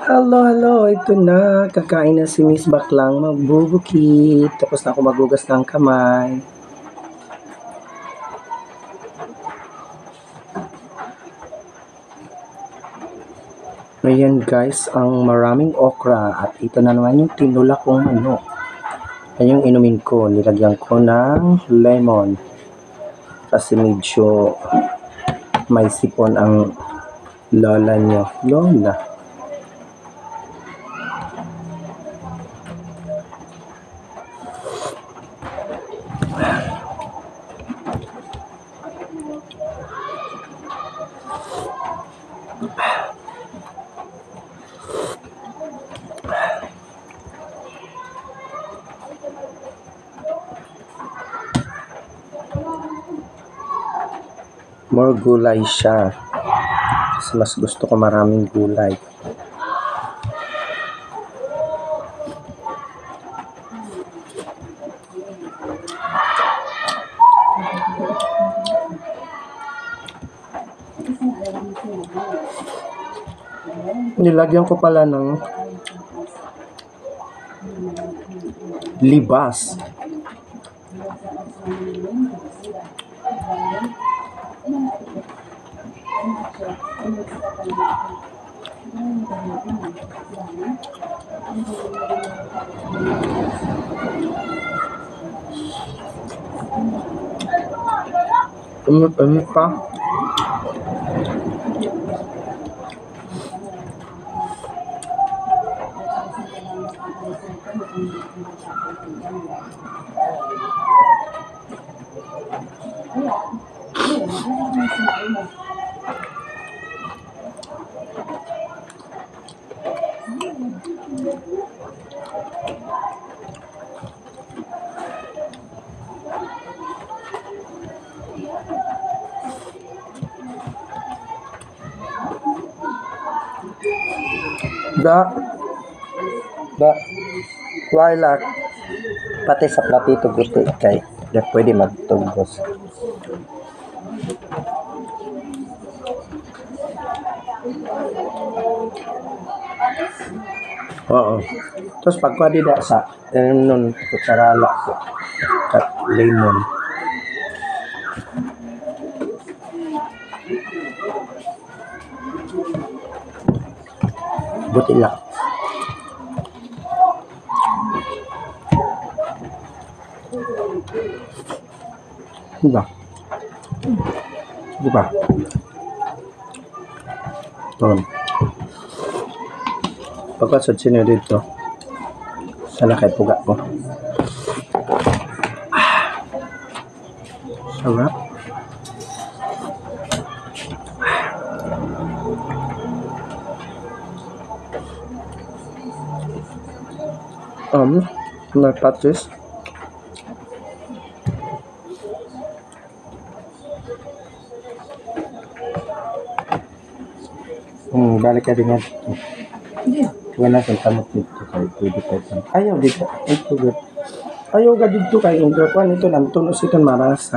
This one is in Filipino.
Hello, hello. Ito na. Kakain na si Miss Baklang magbubukit. Tapos na ako magugas ng kamay. Ayan guys, ang maraming okra. At ito na naman yung tinula kong manok. Ayan yung inumin ko. Nilagyan ko ng lemon. Kasi medyo may sipon ang lola nyo. Lola. More gulay siya. Kasi mas gusto ko maraming gulay. Nilagyan ko pala ng libas. Umit pa. Da Twilat pati sa platito guti kay pwede magtugos. Oo. Tapos pagpadi da sa nun kutsarala at lemon. Buti lang. Diba? Diba? Pagkasad sino dito. Sana kay puga ko. Sarap. May patis. Balik ka din yan. Wala sa tamot dito kay pwede pa ito. Ayaw dito. Ito good. Ayaw ka dito kay Indrapan. Ito lang. Tunos ito marasa.